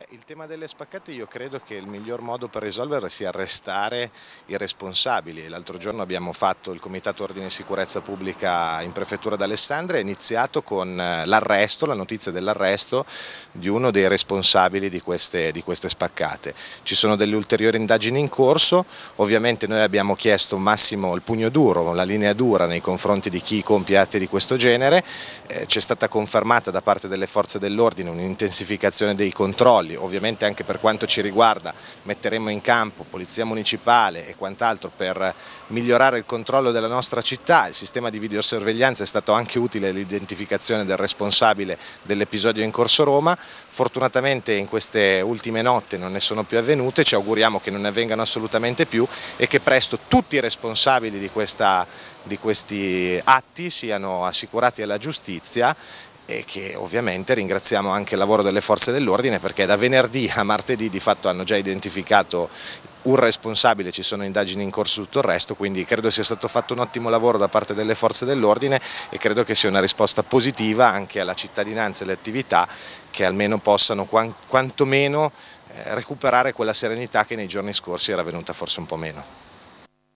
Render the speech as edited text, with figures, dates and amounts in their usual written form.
Il tema delle spaccate io credo che il miglior modo per risolverle sia arrestare i responsabili. L'altro giorno abbiamo fatto il Comitato Ordine e Sicurezza Pubblica in Prefettura d'Alessandria, è iniziato con l'arresto, la notizia dell'arresto di uno dei responsabili di queste spaccate. Ci sono delle ulteriori indagini in corso, ovviamente noi abbiamo chiesto massimo il pugno duro, la linea dura nei confronti di chi compie atti di questo genere, c'è stata confermata da parte delle forze dell'ordine un'intensificazione dei controlli, ovviamente anche per quanto ci riguarda metteremo in campo polizia municipale e quant'altro per migliorare il controllo della nostra città. Il sistema di videosorveglianza è stato anche utile all'identificazione del responsabile dell'episodio in Corso Roma. Fortunatamente in queste ultime notti non ne sono più avvenute, ci auguriamo che non ne avvengano assolutamente più e che presto tutti i responsabili di questi atti siano assicurati alla giustizia, e che ovviamente ringraziamo anche il lavoro delle forze dell'ordine, perché da venerdì a martedì di fatto hanno già identificato un responsabile, ci sono indagini in corso su tutto il resto, quindi credo sia stato fatto un ottimo lavoro da parte delle forze dell'ordine e credo che sia una risposta positiva anche alla cittadinanza e alle attività, che almeno possano quantomeno recuperare quella serenità che nei giorni scorsi era venuta forse un po' meno.